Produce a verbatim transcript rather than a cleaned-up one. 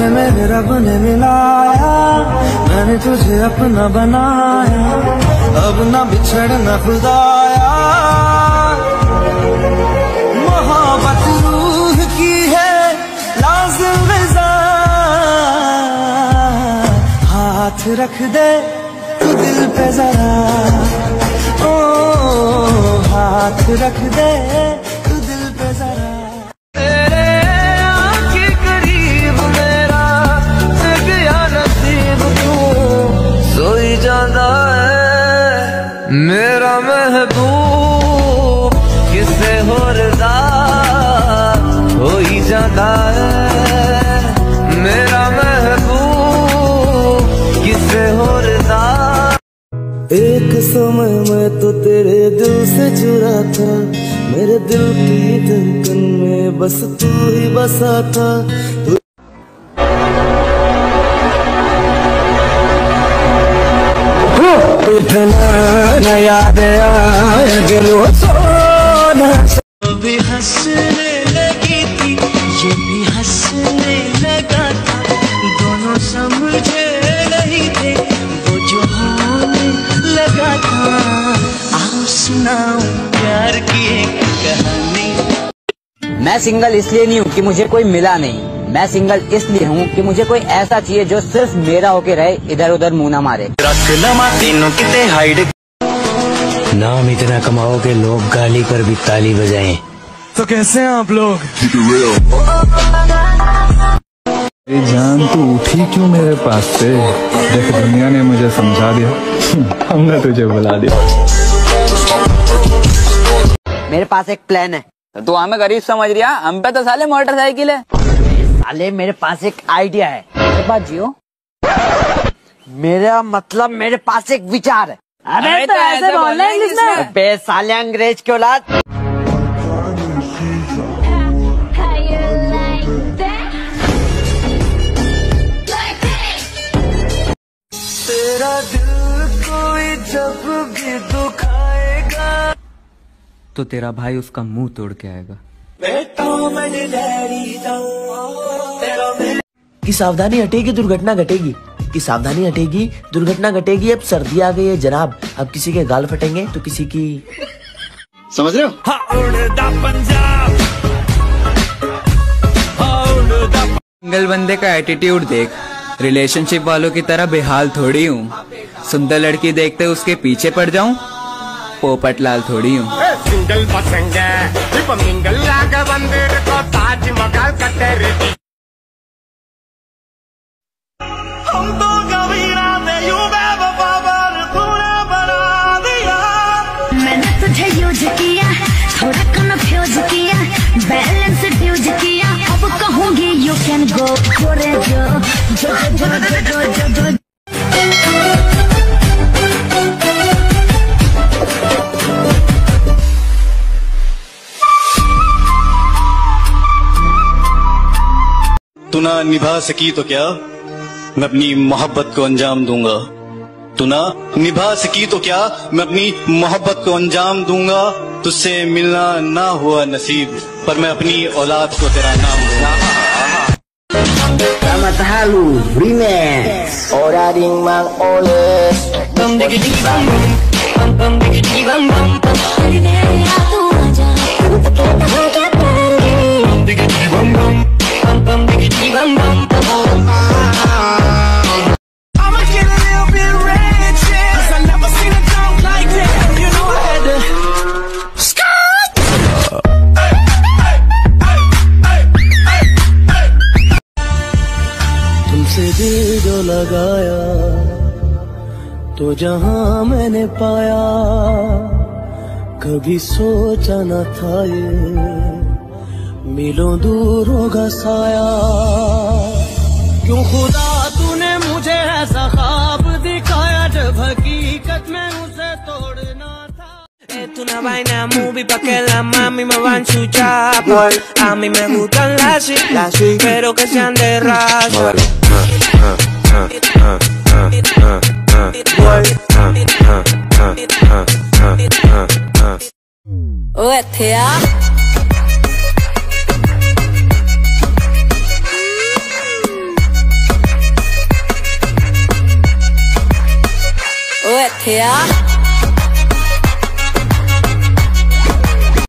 मेरे रब ने मिलाया, मैंने तुझे अपना बनाया, अब ना बिछड़ना खुदाया। मोहब्बत रूह की है लाज़िम ग़िज़ा, हाथ रख दे तू दिल पे जरा, ओ हाथ रख दे तू दिल पे जरा। तेरे आँखें करीब मेरा गया नसीब, तू सोई जाता है मेरा महबूब, किसे हो रज़ा हो ही जाता है मेरा महबूब, किसे हो रज़ा। एक समय मैं तो तेरे दिल से चुरा था, मेरे दिल की धड़कन में बस तू ही बसा था। इतना याद आया गिलो सोना, वो भी हंसने लगी थी, ये भी हंसने लगा था, दोनों समझे नहीं थे वो जो होने लगा था। आओ सुनाओ प्यार की एक कहानी। मैं सिंगल इसलिए नहीं हूँ कि मुझे कोई मिला नहीं, मैं सिंगल इसलिए हूँ कि मुझे कोई ऐसा चाहिए जो सिर्फ मेरा होके रहे, इधर उधर मुंह ना मारे। नाम इतना कमाओगे लोग गाली पर भी ताली बजाएं। तो कैसे हैं आप लोग? जान तू उठी क्यों मेरे पास से? देख दुनिया ने मुझे समझा दिया, हमने तुझे बुला दिया। मेरे पास एक प्लान है। तू हमें गरीब समझ रहा, हम पे तो साले मोटरसाइकिल है। साले मेरे पास एक आइडिया है। मेरे पास जियो, मेरा मतलब मेरे पास एक विचार है। अरे तो ऐसे बोलना इंग्लिश में। बे साले अंग्रेज की औलाद। तेरा दिल कोई जब भी दुखाएगा तो तेरा भाई उसका मुंह तोड़ के आएगा। कि सावधानी हटेगी दुर्घटना घटेगी, कि सावधानी हटेगी दुर्घटना घटेगी। अब सर्दी आ गई है जनाब, अब किसी के गाल फटेंगे तो किसी की, समझ रहे हो? सिंगल बंदे का एटीट्यूड देख, रिलेशनशिप वालों की तरह बेहाल थोड़ी हूँ। सुंदर लड़की देखते उसके पीछे पड़ जाऊं, पोपट लाल थोड़ी हूँ। सिंगल पसंगे मिंगल लागा बंदर को ताजमहल कटरे। हम तो कबीरा थे यू बेवफावर तूने बना दिया। मैंने तुझे यूज किया, थोड़ा कंफ्यूज किया, बैलेंस ड्यूज किया, अब कहूँगी यू कैन गो गोरे जो जो जो जो जो जो। तू ना निभा सकी तो क्या मैं अपनी मोहब्बत को अंजाम दूंगा। तू ना निभा सकी तो क्या मैं अपनी मोहब्बत को अंजाम दूंगा। तुझसे मिलना ना हुआ नसीब पर मैं अपनी औलाद को तेरा नाम दूंगा। Selamat halu remix Oraring Mang Oles bam digidi bam bam bam digidi bam bam bam digidi bam bam bam bam digidi bam bam I'ma get a little bit ratchet, 'cause I never seen a dog like that. You know I had to skirt. Hey, hey, hey, hey, hey, hey. तुमसे दिल जो लगाया तो जहां मैंने पाया, कभी सोचा न था ये मिलों दूर होगा साया। क्यों खुदा तूने मुझे ऐसा ख्वाब दिखाया जब हकीकत में उसे तोड़ना था। Esto una vaina movie pa' que la mami me va a ensuciar. A mí me gustan las sí, pero que sean de raza. ओ इत्थे आ Yeah.